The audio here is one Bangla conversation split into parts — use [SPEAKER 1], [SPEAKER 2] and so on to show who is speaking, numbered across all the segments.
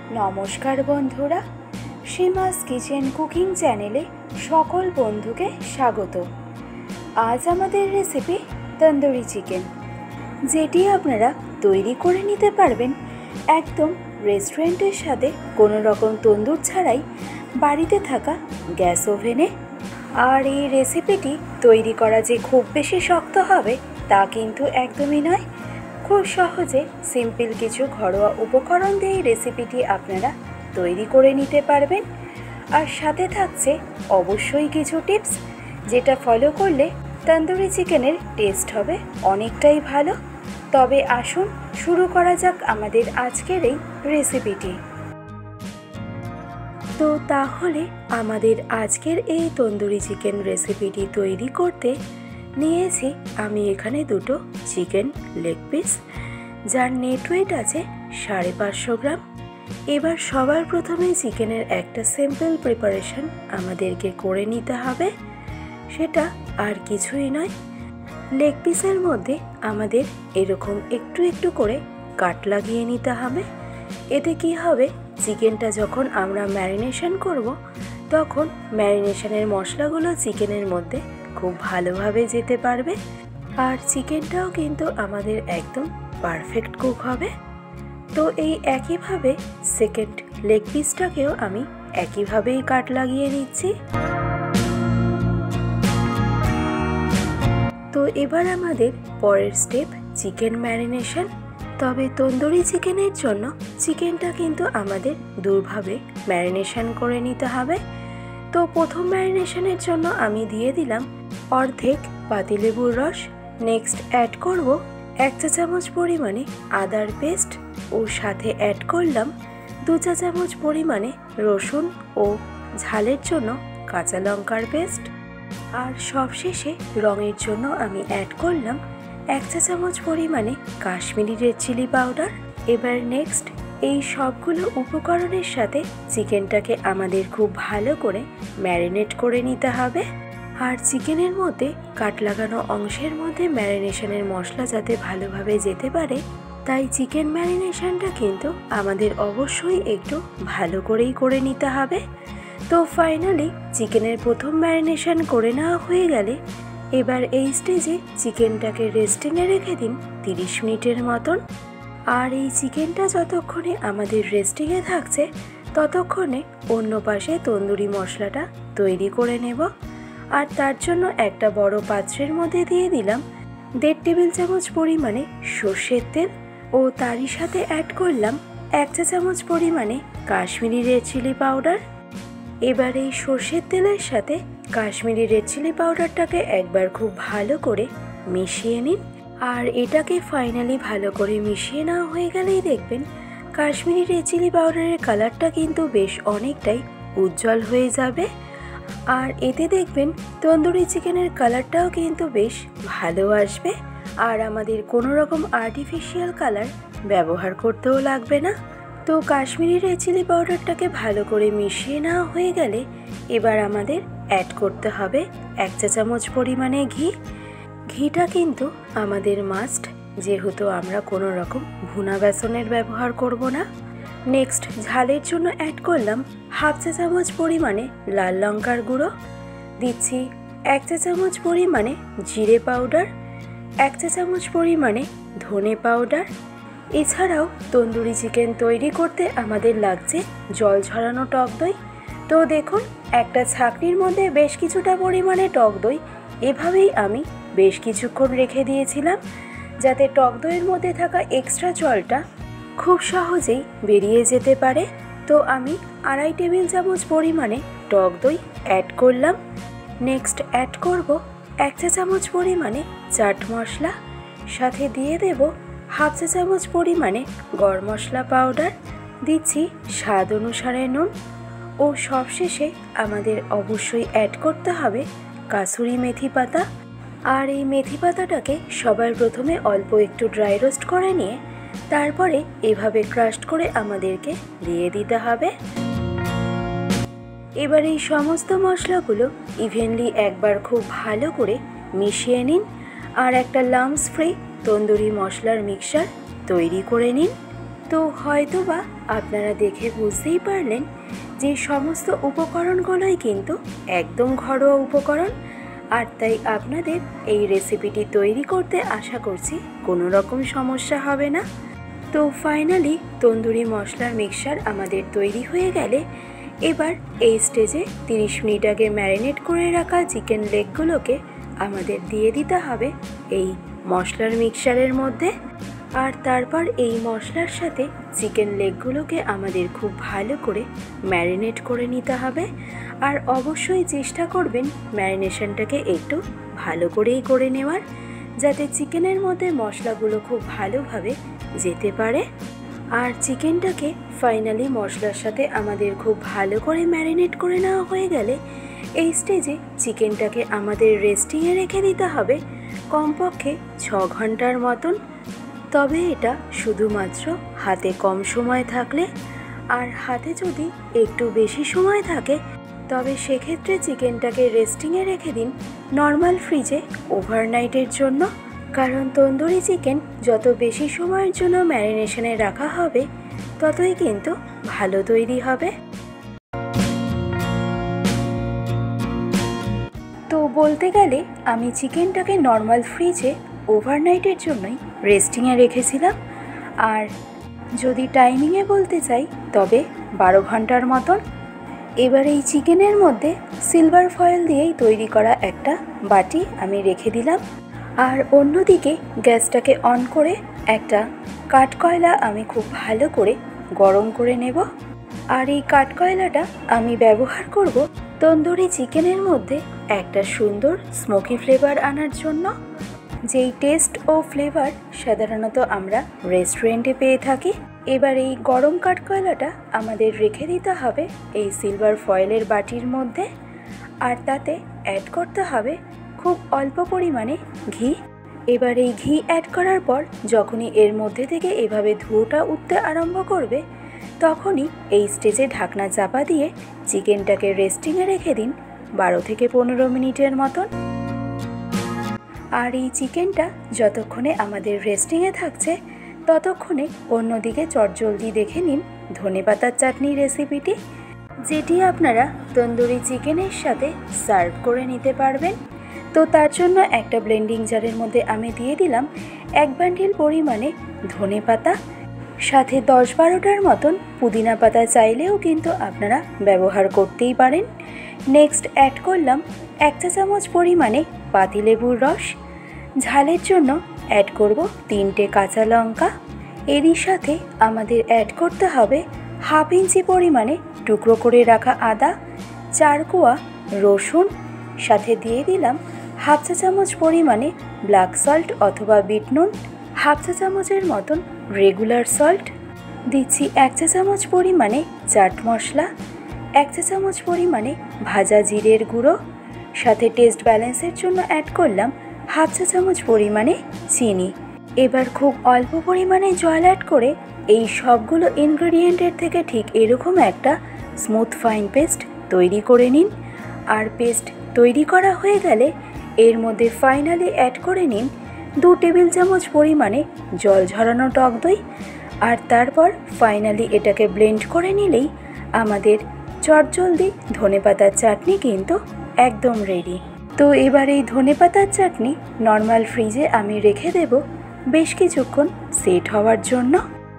[SPEAKER 1] নমস্কার বন্ধুরা, সীমাস কিচেন কুকিং চ্যানেলে সকল বন্ধুকে স্বাগত। আজ আমাদের রেসিপি তন্দুরি চিকেন, যেটি আপনারা তৈরি করে নিতে পারবেন একদম রেস্টুরেন্টের সাথে কোনো রকম তন্দুর ছাড়াই বাড়িতে থাকা গ্যাস ওভেনে। আর এই রেসিপিটি তৈরি করা যে খুব বেশি শক্ত হবে তা কিন্তু একদমই নয়। খুব সহজে সিম্পল কিছু ঘরোয়া উপকরণ দিয়ে এই রেসিপিটি আপনারা তৈরি করে নিতে পারবেন। আর সাথে থাকছে অবশ্যই কিছু টিপস, যেটা ফলো করলে তন্দুরি চিকেনের টেস্ট হবে অনেকটাই ভালো। তবে আসুন শুরু করা যাক আমাদের আজকের এই রেসিপিটি। তো তাহলে আমাদের আজকের এই তন্দুরি চিকেন রেসিপিটি তৈরি করতে নিয়েছি আমি এখানে দুটো চিকেন লেগ পিস, যার নেট ওয়েট আছে 550 গ্রাম। এবার সবার প্রথমে চিকেনের একটা সিম্পল প্রিপারেশন আমাদেরকে করে নিতে হবে। সেটা আর কিছুই নয়, লেগ পিসের মধ্যে আমাদের এরকম একটু একটু করে কাট লাগিয়ে নিতে হবে। এতে কি হবে, চিকেনটা যখন আমরা ম্যারিনেশন করব তখন ম্যারিনেশনের মশলাগুলো চিকেনের মধ্যে খুব ভালোভাবে যেতে পারবে, আর চিকেনটাও কিন্তু আমাদের একদম পারফেক্ট কুক হবে। তো এই একইভাবে সেকেন্ড লেগ পিসটাকেও আমি একইভাবেই কাট লাগিয়ে নিচ্ছি। তো এবার আমাদের পরের স্টেপ চিকেন ম্যারিনেশন। তবে তন্দুরি চিকেনের জন্য চিকেনটা কিন্তু আমাদের দুভাবে ম্যারিনেশন করে নিতে হবে। তো প্রথম ম্যারিনেশনের জন্য আমি দিয়ে দিলাম অর্ধেক পাতিলেবুর রস। নেক্সট অ্যাড করব 1 চা চামচ পরিমাণে আদার পেস্ট ও সাথে অ্যাড করলাম 2 চা চামচ পরিমাণে রসুন ও ঝালের জন্য কাঁচা লঙ্কার পেস্ট। আর সবশেষে রঙের জন্য আমি অ্যাড করলাম 1 চা চামচ পরিমাণে কাশ্মীরি রেড চিলি পাউডার। এবার নেক্সট এই সবগুলো উপকরণের সাথে চিকেনটাকে আমাদের খুব ভালো করে ম্যারিনেট করে নিতে হবে। আর চিকেনের মধ্যে কাট লাগানো অংশের মধ্যে ম্যারিনেশনের মশলা যাতে ভালোভাবে যেতে পারে, তাই চিকেন ম্যারিনেশনটা কিন্তু আমাদের অবশ্যই একটু ভালো করেই করে নিতে হবে। তো ফাইনালি চিকেনের প্রথম ম্যারিনেশন করে নেওয়া হয়ে গেলে এবার এই স্টেজে চিকেনটাকে রেস্টিংয়ে রেখে দিন 30 মিনিটের মতন। আর এই চিকেনটা যতক্ষণে আমাদের রেস্টিংয়ে থাকছে ততক্ষণে অন্য পাশে তন্দুরি মশলাটা তৈরি করে নেব। আর তার জন্য একটা বড় পাত্রের মধ্যে দিয়ে দিলাম 1.5 টেবিল চামচ পরিমাণে সর্ষের তেল ও তারই সাথে অ্যাড করলাম 1 চা চামচ পরিমাণে কাশ্মীরি রেড চিলি পাউডার। এবার এই সর্ষের তেলের সাথে কাশ্মীরি রেড চিলি পাউডারটাকে একবার খুব ভালো করে মিশিয়ে নিন। আর এটাকে ফাইনালি ভালো করে মিশিয়ে নেওয়া হয়ে গেলেই দেখবেন কাশ্মীরি রেড চিলি পাউডারের কালারটা কিন্তু বেশ অনেকটাই উজ্জ্বল হয়ে যাবে। আর এতে দেখবেন তন্দুরি চিকেনের কালারটাও কিন্তু বেশ ভালো আসবে, আর আমাদের কোনো রকম আর্টিফিশিয়াল কালার ব্যবহার করতেও লাগবে না। তো কাশ্মীরি রেড চিলি পাউডারটাকে ভালো করে মিশিয়ে নেওয়া হয়ে গেলে এবার আমাদের অ্যাড করতে হবে 1 চা চামচ পরিমাণে ঘি। ঘিটা কিন্তু আমাদের মাস্ট, যেহেতু আমরা কোনো রকম ভুনা বেসনের ব্যবহার করব না। নেক্সট ঝালের জন্য অ্যাড করলাম 1/2 চা চামচ পরিমাণে লাল লঙ্কার গুঁড়ো, দিচ্ছি 1 চা চামচ পরিমাণে জিরে পাউডার, 1 চা চামচ পরিমাণে ধনে পাউডার। এছাড়াও তন্দুরি চিকেন তৈরি করতে আমাদের লাগছে জল ঝরানো টক দই। তো দেখুন একটা ছাঁকনির মধ্যে বেশ কিছুটা পরিমাণে টক দই এভাবেই আমি বেশ কিছুক্ষণ রেখে দিয়েছিলাম, যাতে টক দইয়ের মধ্যে থাকা এক্সট্রা জলটা খুব সহজেই বেরিয়ে যেতে পারে। তো আমি 2.5 টেবিল চামচ পরিমাণে টক দই অ্যাড করলাম। নেক্সট অ্যাড করব 1 চা চামচ পরিমাণে চাট মশলা, সাথে দিয়ে দেব 1/2 চা চামচ পরিমাণে গরম মশলা পাউডার, দিচ্ছি স্বাদ অনুসারে নুন ও সবশেষে আমাদের অবশ্যই অ্যাড করতে হবে কাসুরি মেথি পাতা। আর এই মেথি পাতাটাকে সবার প্রথমে অল্প একটু ড্রাই রোস্ট করে নিয়ে তারপরে এভাবে ক্রাশড করে আমাদেরকে দিয়ে দিতে হবে। এবার এই সমস্ত মশলাগুলো ইভেনলি একবার খুব ভালো করে মিশিয়ে নিন আর একটা লাম্পস ফ্রি তন্দুরি মশলার মিক্সচার তৈরি করে নিন। তো হয়তোবা আপনারা দেখে বুঝতেই পারলেন যে সমস্ত উপকরণগুলোই কিন্তু একদম ঘরোয়া উপকরণ, আর তাই আপনাদের এই রেসিপিটি তৈরি করতে আশা করছি কোনো রকম সমস্যা হবে না। তো ফাইনালি তন্দুরি মশলার মিক্সচার আমাদের তৈরি হয়ে গেলে এবার এই স্টেজে 30 মিনিট আগে ম্যারিনেট করে রাখা চিকেন লেগগুলোকে আমাদের দিয়ে দিতে হবে এই মশলার মিক্সচারের মধ্যে। আর তারপর এই মশলার সাথে চিকেন লেগগুলোকে আমাদের খুব ভালো করে ম্যারিনেট করে নিতে হবে। আর অবশ্যই চেষ্টা করবেন ম্যারিনেশনটাকে একটু ভালো করেই করে নেওয়ার, যাতে চিকেনের মধ্যে মশলাগুলো খুব ভালোভাবে যেতে পারে। আর চিকেনটাকে ফাইনালি মশলার সাথে আমাদের খুব ভালো করে ম্যারিনেট করে নেওয়া হয়ে গেলে এই স্টেজে চিকেনটাকে আমাদের রেস্টিংয়ে রেখে দিতে হবে কমপক্ষে 6 ঘন্টার মতন। তবে এটা শুধুমাত্র হাতে কম সময় থাকলে, আর হাতে যদি একটু বেশি সময় থাকে তবে সেক্ষেত্রে চিকেনটাকে রেস্টিংয়ে রেখে দিন নর্মাল ফ্রিজে ওভারনাইটের জন্য। কারণ তন্দুরি চিকেন যত বেশি সময়ের জন্য ম্যারিনেশনে রাখা হবে ততই কিন্তু ভালো তৈরি হবে। তো বলতে গেলে আমি চিকেনটাকে নর্মাল ফ্রিজে ওভারনাইটের জন্যই রেস্টিংয়ে রেখেছিলাম, আর যদি টাইমিংয়ে বলতে চাই তবে 12 ঘন্টার মতন। এবার এই চিকেনের মধ্যে সিলভার ফয়েল দিয়েই তৈরি করা একটা বাটি আমি রেখে দিলাম। আর অন্যদিকে গ্যাসটাকে অন করে একটা কাঠকয়লা আমি খুব ভালো করে গরম করে নেব। আর এই কাঠকয়লাটা আমি ব্যবহার করব তন্দুরি চিকেনের মধ্যে একটা সুন্দর স্মোকি ফ্লেভার আনার জন্য, যেই টেস্ট ও ফ্লেভার সাধারণত আমরা রেস্টুরেন্টে পেয়ে থাকি। এবার এই গরম কাঠকয়লাটা আমাদের রেখে দিতে হবে এই সিলভার ফয়েলের বাটির মধ্যে, আর তাতে অ্যাড করতে হবে খুব অল্প পরিমাণে ঘি। এবার এই ঘি অ্যাড করার পর যখনই এর মধ্যে থেকে এভাবে ধোঁয়াটা উঠতে আরম্ভ করবে তখনই এই স্টেজে ঢাকনা চাপা দিয়ে চিকেনটাকে রেস্টিংয়ে রেখে দিন 12 থেকে 15 মিনিটের মতন। আর এই চিকেনটা যতক্ষণে আমাদের রেস্টিংয়ে থাকছে ততক্ষণে অন্যদিকে চটজলদি দেখে নিন ধনেপাতার চাটনি রেসিপিটি, যেটি আপনারা তন্দুরি চিকেনের সাথে সার্ভ করে নিতে পারবেন। তো তার জন্য একটা ব্লেন্ডিং জারের মধ্যে আমি দিয়ে দিলাম 1 বান্ডিল পরিমাণে ধনেপাতা, সাথে 10-12টার মতন পুদিনা পাতা চাইলেও কিন্তু আপনারা ব্যবহার করতেই পারেন। নেক্সট অ্যাড করলাম 1 চা চামচ পরিমাণে পাতিলেবুর রস, ঝালের জন্য অ্যাড করব 3টে কাঁচা লঙ্কা। এরই সাথে আমাদের অ্যাড করতে হবে 1/2 ইঞ্চি পরিমাণে টুকরো করে রাখা আদা, 4 কোয়া রসুন, সাথে দিয়ে দিলাম 1/2 চা চামচ পরিমাণে ব্ল্যাক সল্ট অথবা বিট নুন, 1/2 চা চামচের মতন রেগুলার সল্ট, দিচ্ছি 1 চা চামচ পরিমাণে চাট মশলা, 1 চা চামচ পরিমাণে ভাজা জিরের গুঁড়ো, সাথে টেস্ট ব্যালেন্সের জন্য অ্যাড করলাম 1/2 চা চামচ পরিমাণে চিনি। এবার খুব অল্প পরিমাণে জল অ্যাড করে এই সবগুলো ইনগ্রেডিয়েন্টের থেকে ঠিক এরকম একটা স্মুথ ফাইন পেস্ট তৈরি করে নিন। আর পেস্ট তৈরি করা হয়ে গেলে এর মধ্যে ফাইনালি অ্যাড করে নিন 2 টেবিল চামচ পরিমাণে জল ঝরানো টক দই। আর তারপর ফাইনালি এটাকে ব্লেন্ড করে নিলেই আমাদের চটজলদি ধনেপাতার চাটনি কিন্তু একদম রেডি। তো এবার এই ধনেপাতার চাটনি নর্মাল ফ্রিজে আমি রেখে দেব বেশ কিছুক্ষণ সেট হওয়ার জন্য।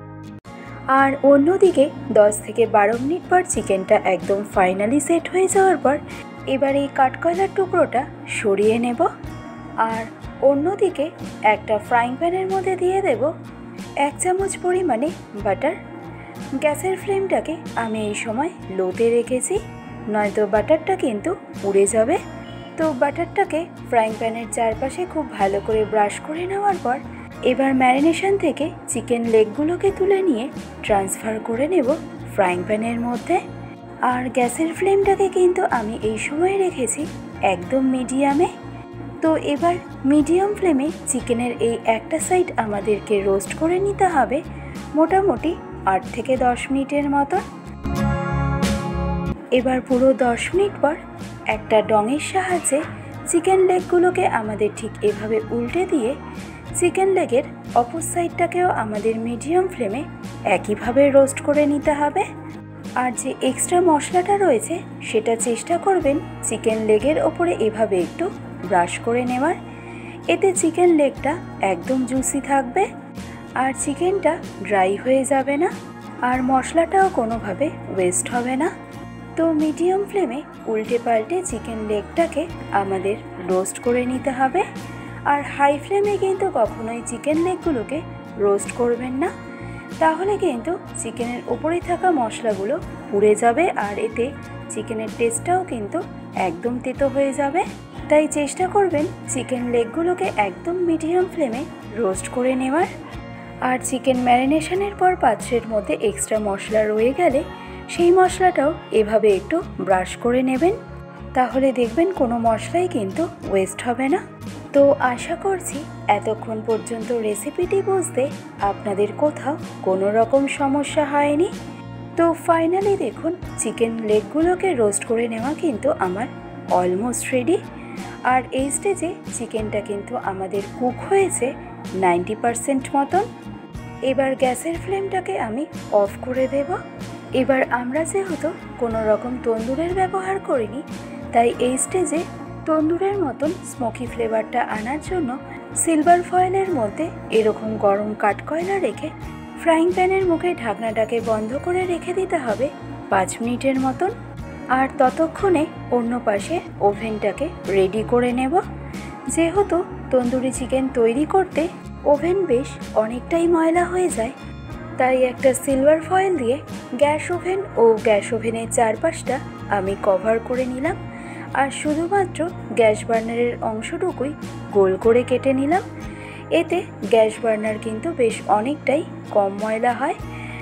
[SPEAKER 1] আর অন্যদিকে 10 থেকে 12 মিনিট পর চিকেনটা একদম ফাইনালি সেট হয়ে যাওয়ার পর এবার এই কাঠকয়লার টুকরোটা সরিয়ে নেব। আর অন্যদিকে একটা ফ্রাইং প্যানের মধ্যে দিয়ে দেব 1 চামচ পরিমাণে বাটার। গ্যাসের ফ্লেমটাকে আমি এই সময় লোতে রেখেছি, নয়তো বাটারটা কিন্তু পুড়ে যাবে। তো বাটারটাকে ফ্রাইং প্যানের চারপাশে খুব ভালো করে ব্রাশ করে নেওয়ার পর এবার ম্যারিনেশন থেকে চিকেন লেগগুলোকে তুলে নিয়ে ট্রান্সফার করে নেব ফ্রাইং প্যানের মধ্যে। আর গ্যাসের ফ্লেমটাকে কিন্তু আমি এই সময় রেখেছি একদম মিডিয়ামে। তো এবার মিডিয়াম ফ্লেমে চিকেনের এই একটা সাইড আমাদেরকে রোস্ট করে নিতে হবে মোটামুটি 8 থেকে 10 মিনিটের মতো। এবার পুরো 10 মিনিট পর একটা ডঙের সাহায্যে চিকেন লেগগুলোকে আমাদের ঠিক এভাবে উল্টে দিয়ে চিকেন লেগের অপর সাইডটাকেও আমাদের মিডিয়াম ফ্লেমে একইভাবে রোস্ট করে নিতে হবে। আর যে এক্সট্রা মশলাটা রয়েছে সেটা চেষ্টা করবেন চিকেন লেগের ওপরে এভাবে একটু ব্রাশ করে নেওয়ার। এতে চিকেন লেগটা একদম জুসি থাকবে আর চিকেনটা ড্রাই হয়ে যাবে না, আর মশলাটাও কোনোভাবে ওয়েস্ট হবে না। তো মিডিয়াম ফ্লেমে উল্টে পাল্টে চিকেন লেগটাকে আমাদের রোস্ট করে নিতে হবে। আর হাই ফ্লেমে কিন্তু কখনোই চিকেন লেগগুলোকে রোস্ট করবেন না, তাহলে কিন্তু চিকেনের ওপরে থাকা মশলাগুলো পুড়ে যাবে আর এতে চিকেনের টেস্টটাও কিন্তু একদম তেতো হয়ে যাবে। তাই চেষ্টা করবেন চিকেন লেগগুলোকে একদম মিডিয়াম ফ্লেমে রোস্ট করে নেওয়ার। আর চিকেন ম্যারিনেশনের পর পাত্রের মধ্যে এক্সট্রা মশলা রয়ে গেলে সেই মশলাটাও এভাবে একটু ব্রাশ করে নেবেন, তাহলে দেখবেন কোনো মশলাই কিন্তু ওয়েস্ট হবে না। তো আশা করছি এতক্ষণ পর্যন্ত রেসিপিটি বুঝতে আপনাদের কোথাও কোনো রকম সমস্যা হয়নি। তো ফাইনালি দেখুন চিকেন লেগগুলোকে রোস্ট করে নেওয়া কিন্তু আমার অলমোস্ট রেডি। আর এই স্টেজে চিকেনটা কিন্তু আমাদের কুক হয়েছে 90% মতন। এবার গ্যাসের ফ্লেমটাকে আমি অফ করে দেব। এবার আমরা যেহেতু কোনো রকম তন্দুরের ব্যবহার করিনি, তাই এই স্টেজে তন্দুরের মতন স্মোকি ফ্লেভারটা আনার জন্য সিলভার ফয়েলের মধ্যে এরকম গরম কাঠকয়লা রেখে ফ্রাইং প্যানের মুখে ঢাকনাটাকে বন্ধ করে রেখে দিতে হবে 5 মিনিটের মতন। আর ততক্ষণে অন্য পাশে ওভেনটাকে রেডি করে নেব। যেহেতু তন্দুরি চিকেন তৈরি করতে ওভেন বেশ অনেকটাই ময়লা হয়ে যায়, তাই একটা সিলভার ফয়েল দিয়ে গ্যাস ওভেন ও গ্যাস ওভেনের চারপাশটা আমি কভার করে নিলাম। আর শুধুমাত্র গ্যাস বার্নারের অংশটুকুই গোল করে কেটে নিলাম। এতে গ্যাস বার্নার কিন্তু বেশ অনেকটাই কম ময়লা হয়।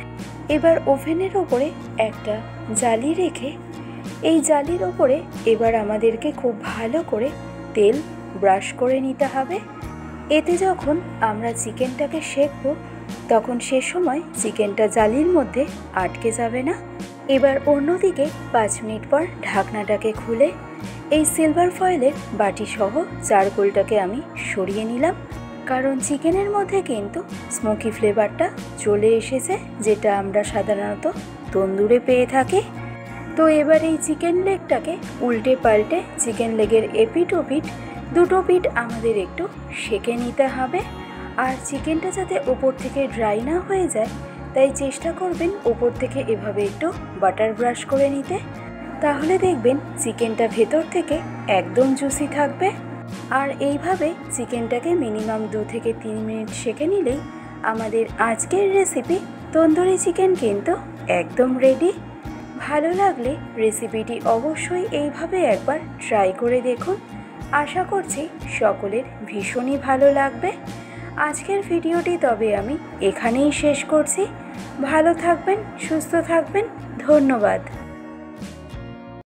[SPEAKER 1] এবার ওভেনের ওপরে একটা জালি রেখে এই জালির ওপরে এবার আমাদেরকে খুব ভালো করে তেল ব্রাশ করে নিতে হবে। এতে যখন আমরা চিকেনটাকে সেঁকবো তখন সে সময় চিকেনটা জালির মধ্যে আটকে যাবে না। এবার অন্যদিকে 5 মিনিট পর ঢাকনাটাকে খুলে এই সিলভার ফয়েলের বাটি সহ চারকোলটাকে আমি সরিয়ে নিলাম, কারণ চিকেনের মধ্যে কিন্তু স্মোকি ফ্লেভারটা চলে এসেছে, যেটা আমরা সাধারণত তন্দুরে পেয়ে থাকি। তো এবার এই চিকেন লেগটাকে উল্টে পাল্টে চিকেন লেগের এপিট ওপিট দুটো পিঠ আমাদের একটু সেঁকে নিতে হবে। আর চিকেনটা যাতে ওপর থেকে ড্রাই না হয়ে যায় তাই চেষ্টা করবেন ওপর থেকে এভাবে একটু বাটার ব্রাশ করে নিতে, তাহলে দেখবেন চিকেনটা ভেতর থেকে একদম জুসি থাকবে। আর এইভাবে চিকেনটাকে মিনিমাম 2 থেকে 3 মিনিট সেঁকে নিলেই আমাদের আজকের রেসিপি তন্দুরি চিকেন কিন্তু একদম রেডি। ভালো লাগলে রেসিপিটি অবশ্যই এইভাবে একবার ট্রাই করে দেখুন। আশা করছি সকলের ভীষণই ভালো লাগবে। আজকের ভিডিওটি তবে আমি এখানেই শেষ করছি। ভালো থাকবেন, সুস্থ থাকবেন, ধন্যবাদ।